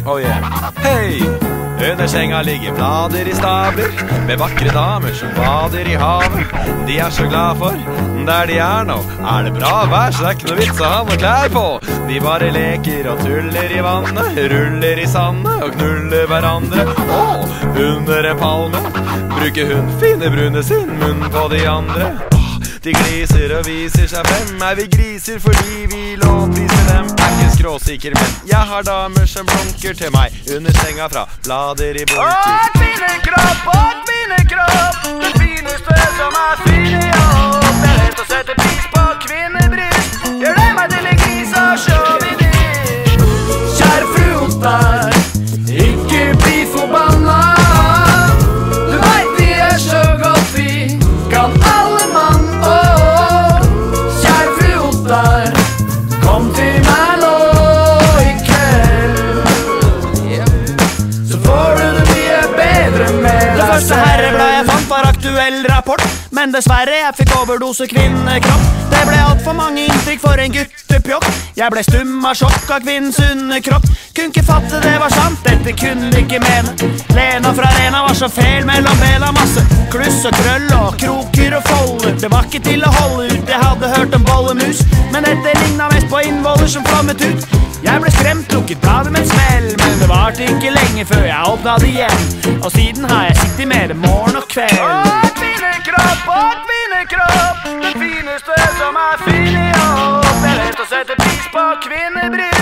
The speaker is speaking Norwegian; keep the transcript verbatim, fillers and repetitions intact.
Oh yeah. Hei! Under senga ligger blader i stabler med vakre damer som bader i havet. De er så glad for der de er nå. Er det bra vær, så det er ikke noe vits å ha noe klær på. De bare leker og tuller i vannet, ruller i sandet og knuller hverandre. Åh, under en palme bruker hun fine brune sin munn på de andre. De gliser og viser seg frem. Er vi griser fordi vi lovpriser dem? Er ikke skråsikker, men jeg har damer som blunker til meg under senga fra blader i bunker. Å, kvinnekropp, å, kvinnekropp, det fineste som er fin i jobb. Det er lett å sette pris på kvinnebryst. Gjør det meg til en gris og sjåvinist. Kjære fru Ottar, ikke bli forbanna. Du vet vi er så godt vi kan alle mann. Kom til meg nå i kveld, så får du det mye bedre med deg. Det første herrebladet jeg fant var aktuell rapport, men dessverre jeg fikk overdose kvinnekropp. Det ble alt for mange inntrykk for en guttepjokk. Jeg ble stum av sjokk av kvinnens underkropp. Kunne ikke fatte det var sant, dette kunne de ikke mene. Lena fra Rena var så feil mellom bena. Masse kluss og krøll og kroker og folder. Det var ikke til å holde ut, jeg hadde hørt om bollemus, men dette lignet mest på innvoller som flammet ut. Jeg ble skremt, lukket bladet med en smell, men det varte ikke lenge før jeg åpnet det igjen. Og siden har jeg sittet med det morgen og kveld. Å, kvinnekropp, å, kvinnekropp, det fineste som er fin i jobb. Det er lett å sette pris på kvinnebryst.